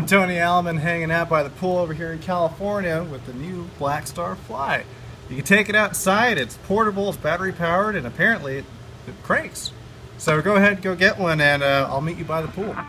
Toni Aleman hanging out by the pool over here in California with the new Blackstar Fly. You can take it outside, it's portable, it's battery powered, and apparently it cranks. So go ahead, go get one, and I'll meet you by the pool.